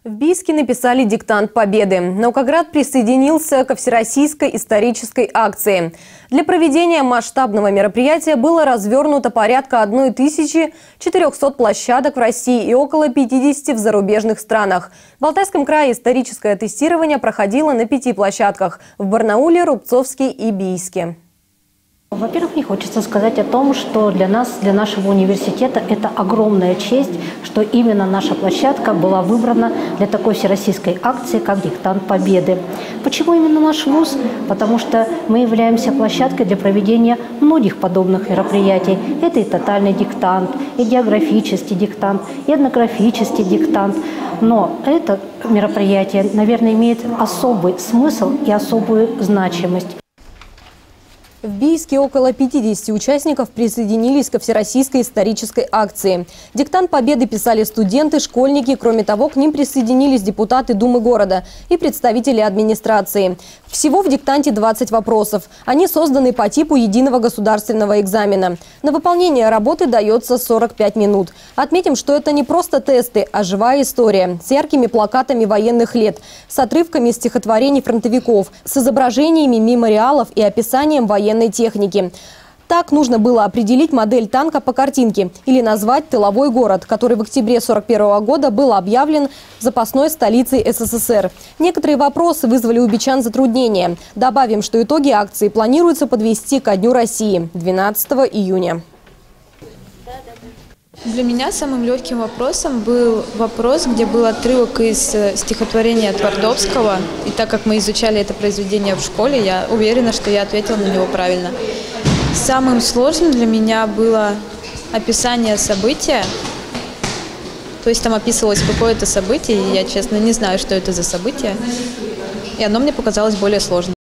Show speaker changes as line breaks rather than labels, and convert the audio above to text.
В Бийске написали диктант Победы. Наукоград присоединился ко всероссийской исторической акции. Для проведения масштабного мероприятия было развернуто порядка 1400 площадок в России и около 50 в зарубежных странах. В Алтайском крае историческое тестирование проходило на 5 площадках – в Барнауле, Рубцовске и Бийске.
Во-первых, мне хочется сказать о том, что для нас, для нашего университета, это огромная честь, что именно наша площадка была выбрана для такой всероссийской акции, как «Диктант Победы». Почему именно наш вуз? Потому что мы являемся площадкой для проведения многих подобных мероприятий. Это и тотальный диктант, и географический диктант, и этнографический диктант. Но это мероприятие, наверное, имеет особый смысл и особую значимость.
В Бийске около 50 участников присоединились ко всероссийской исторической акции. Диктант Победы писали студенты, школьники. Кроме того, к ним присоединились депутаты Думы города и представители администрации. Всего в диктанте 20 вопросов. Они созданы по типу единого государственного экзамена. На выполнение работы дается 45 минут. Отметим, что это не просто тесты, а живая история. С яркими плакатами военных лет, с отрывками стихотворений фронтовиков, с изображениями мемориалов и описанием военной техники. Так нужно было определить модель танка по картинке или назвать тыловой город, который в октябре 1941 года был объявлен запасной столицей СССР. Некоторые вопросы вызвали у бичан затруднения. Добавим, что итоги акции планируется подвести ко Дню России 12 июня.
Для меня самым легким вопросом был вопрос, где был отрывок из стихотворения Твардовского. И так как мы изучали это произведение в школе, я уверена, что я ответила на него правильно. Самым сложным для меня было описание события. То есть там описывалось какое-то событие, и я, честно, не знаю, что это за событие. И оно мне показалось более сложным.